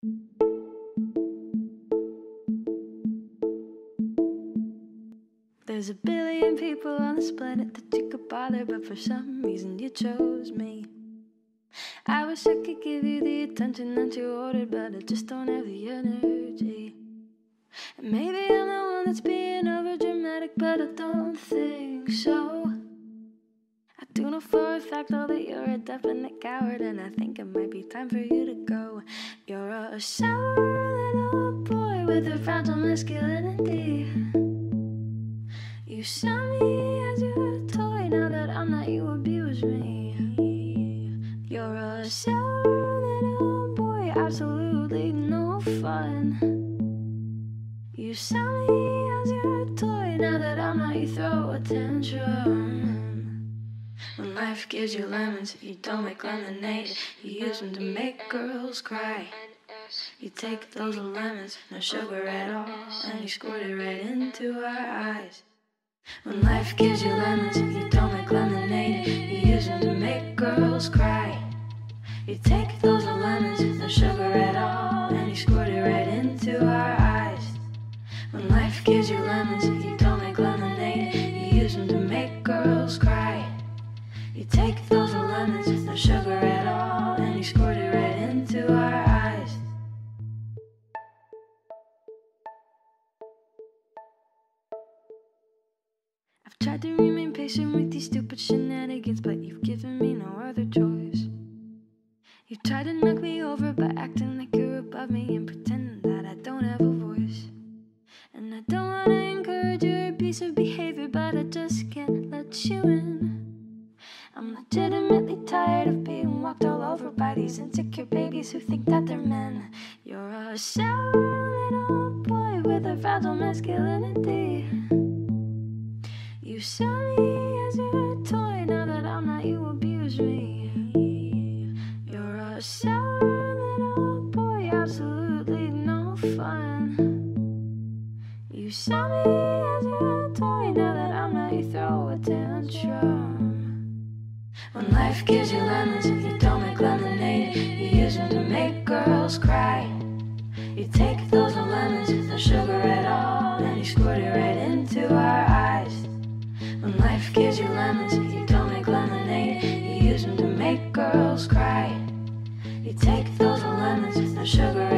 There's a billion people on this planet that you could bother, but for some reason you chose me. I wish I could give you the attention that you ordered, but I just don't have the energy. And maybe I'm the one that's being over dramatic, but I don't think so. I do know for a fact though that you're a definite coward, and I think it might be time for you to go. You're a sour little boy with a fragile masculinity. You saw me as your toy, now that I'm not, you abuse me. You're a sour little boy, absolutely no fun. You saw me as your toy, now that I'm not, you throw a tantrum. When life gives you lemons, you don't make lemonade. You use them to make girls cry. You take those lemons, no sugar at all, and you squirt it right into our eyes. When life gives you lemons, you don't make lemonade. You use them to make girls cry. You take those lemons, no sugar at all, and you squirt it right into our eyes. When life gives you lemons, you don't make lemonade. You use them to make girls cry. You take those lemons, no sugar at all, and you squirt it right into our eyes. I've tried to remain patient with these stupid shenanigans, but you've given me no other choice. You try to knock me over by acting like you're above me and pretending that I don't have a voice. And I don't want to encourage your abusive behavior, but I just can't let you in. I'm legitimately tired of being walked all over by these insecure babies who think that they're men. You're a sour little boy with a fragile masculinity. You saw me as your toy, now that I'm not, you abuse me. You're a sour little boy, absolutely no fun. You saw me as your toy, now that I'm not, you throw a tantrum. When life gives you lemons, you don't make lemonade. You use them to make girls cry. You take those lemons, no sugar at all, and you squirt it right into our eyes. When life gives you lemons, you don't make lemonade. You use them to make girls cry. You take those lemons, no sugar